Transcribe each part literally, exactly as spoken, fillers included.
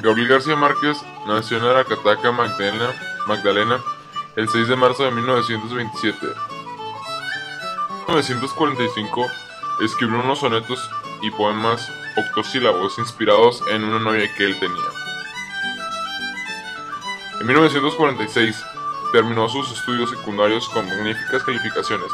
Gabriel García Márquez nació en Aracataca, Magdalena, Magdalena, el seis de marzo de mil novecientos veintisiete. En mil novecientos cuarenta y cinco escribió unos sonetos y poemas octosílabos inspirados en una novia que él tenía. En mil novecientos cuarenta y seis terminó sus estudios secundarios con magníficas calificaciones.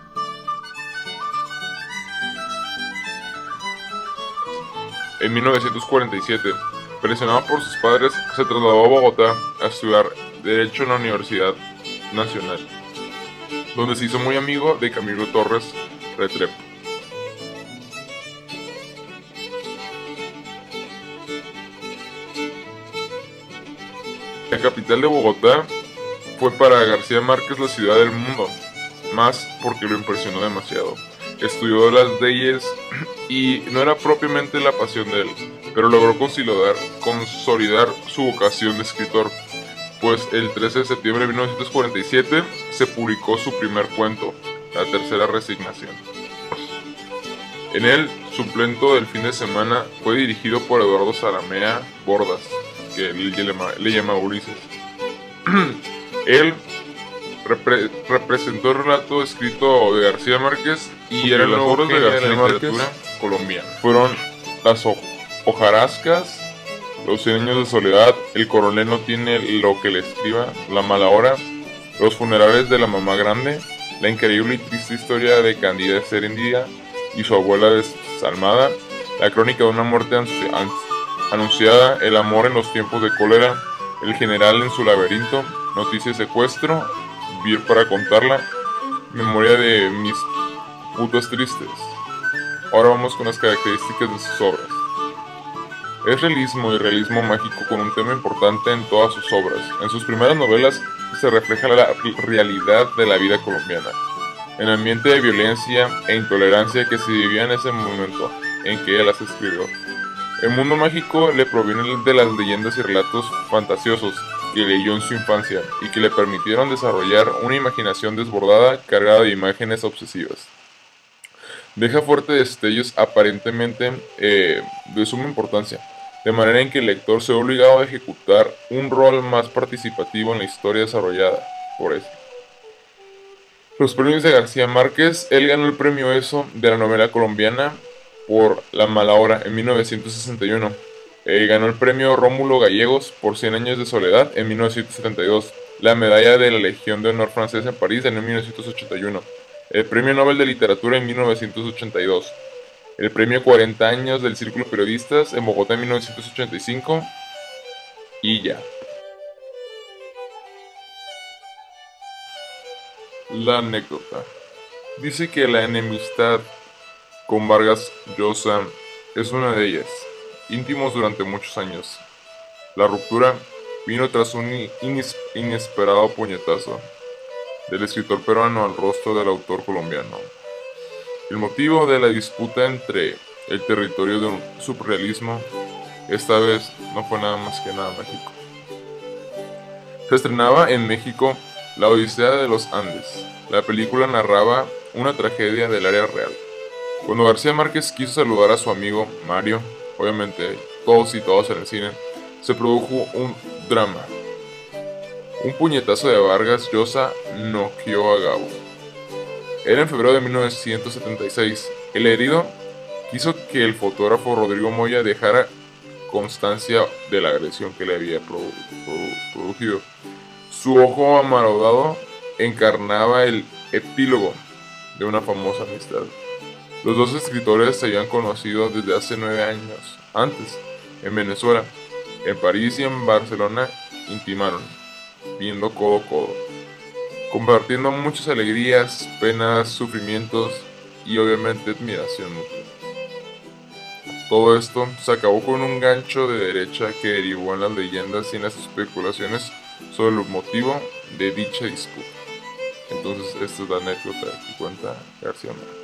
En mil novecientos cuarenta y siete, presionado por sus padres, se trasladó a Bogotá a estudiar Derecho en la Universidad Nacional, donde se hizo muy amigo de Camilo Torres Restrepo. La capital de Bogotá fue para García Márquez la ciudad del mundo, más porque lo impresionó demasiado. Estudió las leyes y no era propiamente la pasión de él, pero logró consolidar, consolidar su vocación de escritor, pues el trece de septiembre de mil novecientos cuarenta y siete se publicó su primer cuento, La Tercera Resignación. En el suplemento del fin de semana fue dirigido por Eduardo Zaramea Bordas, que él le llama, le llama Ulises. Él repre representó el relato escrito de García Márquez y eran las obras de García Márquez colombiana. Fueron Las hojarascas, Los cien años de soledad, El coronel no tiene lo que le escriba, La mala hora, Los funerales de la mamá grande, La increíble y triste historia de Candida Serendía y su abuela desalmada, La crónica de una muerte anunciada, El amor en los tiempos de cólera, El general en su laberinto, Noticia de secuestro, Vivir para contarla, Memoria de mis putas tristes. Ahora vamos con las características de sus obras. Es realismo y realismo mágico con un tema importante en todas sus obras. En sus primeras novelas se refleja la realidad de la vida colombiana, el ambiente de violencia e intolerancia que se vivía en ese momento en que él las escribió. El mundo mágico le proviene de las leyendas y relatos fantasiosos que leyó en su infancia y que le permitieron desarrollar una imaginación desbordada cargada de imágenes obsesivas. Deja fuertes destellos aparentemente eh, de suma importancia, de manera en que el lector se ve obligado a ejecutar un rol más participativo en la historia desarrollada por él. Los premios de García Márquez: él ganó el premio ESO de la novela colombiana por La mala hora en mil novecientos sesenta y uno. Eh, ganó el premio Rómulo Gallegos por Cien años de soledad en mil novecientos setenta y dos, la medalla de la Legión de Honor francesa en París en mil novecientos ochenta y uno, el premio Nobel de Literatura en mil novecientos ochenta y dos, el premio cuarenta años del Círculo de Periodistas en Bogotá en mil novecientos ochenta y cinco, y ya. La anécdota. Dice que la enemistad con Vargas Llosa es una de ellas, íntimos durante muchos años. La ruptura vino tras un inesperado puñetazo del escritor peruano al rostro del autor colombiano. El motivo de la disputa entre el territorio de un surrealismo esta vez no fue nada más que nada mágico. Se estrenaba en México La Odisea de los Andes. La película narraba una tragedia del área real. Cuando García Márquez quiso saludar a su amigo Mario, obviamente todos y todas en el cine, se produjo un drama. Un puñetazo de Vargas Llosa noqueó a Gabo. Era en febrero de mil novecientos setenta y seis. El herido quiso que el fotógrafo Rodrigo Moya dejara constancia de la agresión que le había produ produ producido. Su ojo amarodado encarnaba el epílogo de una famosa amistad. Los dos escritores se habían conocido desde hace nueve años antes, en Venezuela. En París y en Barcelona intimaron, viendo codo a codo, compartiendo muchas alegrías, penas, sufrimientos y obviamente admiración mutua. Todo esto se acabó con un gancho de derecha que derivó en las leyendas y en las especulaciones sobre el motivo de dicha disputa. Entonces esta es la anécdota que cuenta García Márquez.